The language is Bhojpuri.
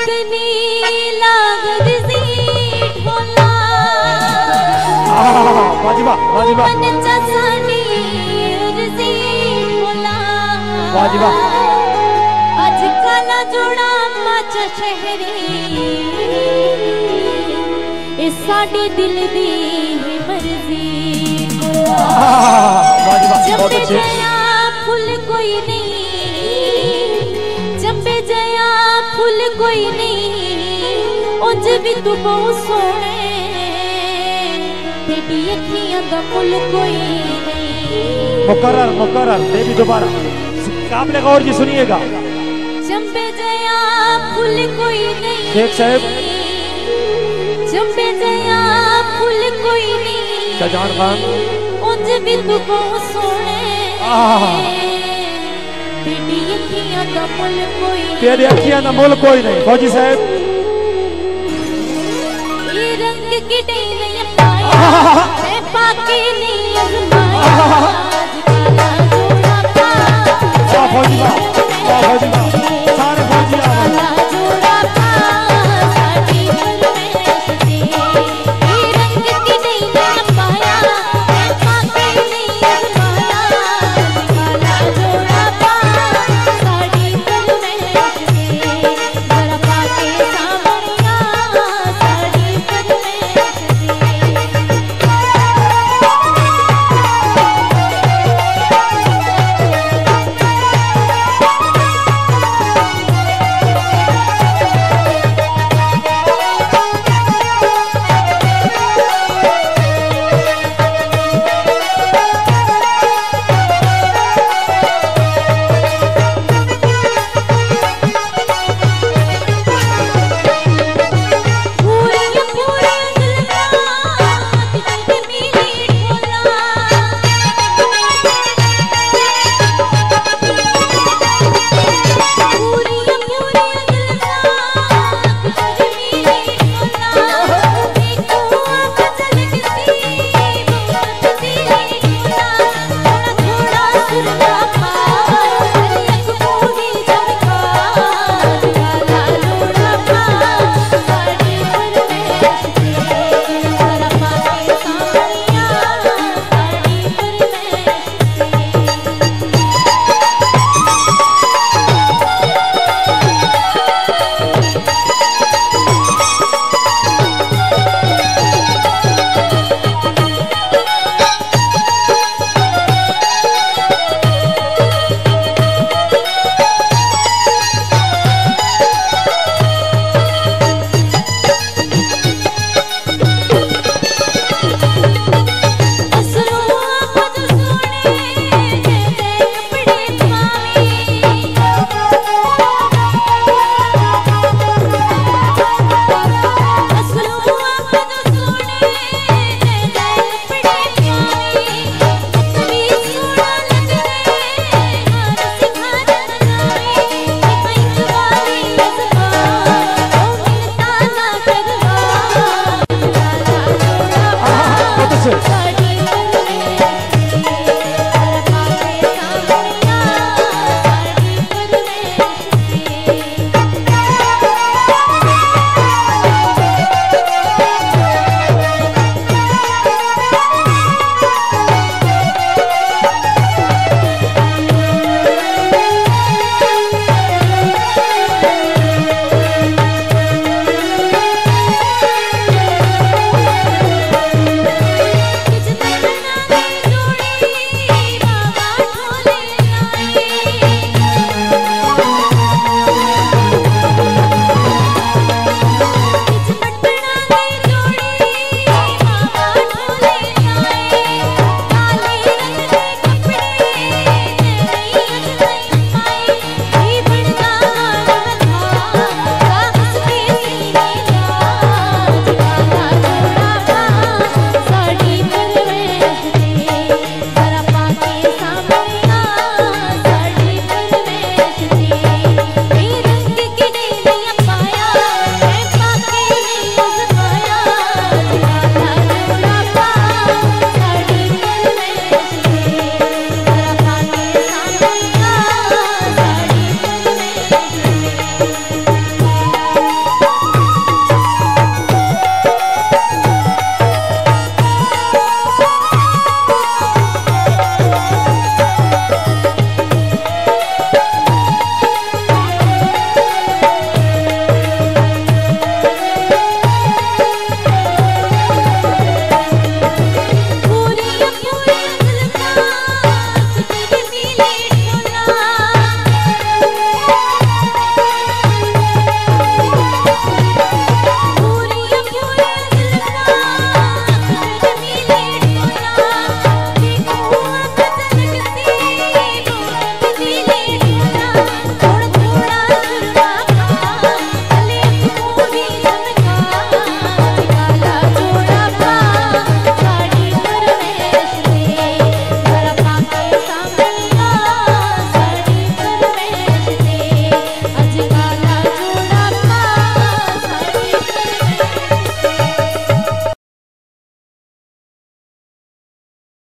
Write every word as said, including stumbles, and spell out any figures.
नीला गरजी ढोला वाजिबा वाजिबा मन चासानी गरजी ढोला वाजिबा आज काला जोड़ा मच शहरी ए साडे दिल दी मर्जी वाजिबा बहुत अच्छे फुल कोई नहीं चंबे जया फुल कोई नहीं उंज भी तू बहुत सोने तेरी अखियां दा मुल कोई नहीं मुकर्रर मुकर्रर देवी दोबारा काबिल गौर जी सुनिएगा चंबे जया फुल कोई नहीं शेख साहब चंबे जया फुल कोई नहीं शाहजहान खान उंज भी तू बहुत सोने तेरी अखियां दा मुल कोई तेरी अखियां दा मुल कोई नहीं फौजी साहब ये रंग की नहीं पाया मैं पाके नहीं अजमाया आज काला जोड़ा पा फौजी फौजी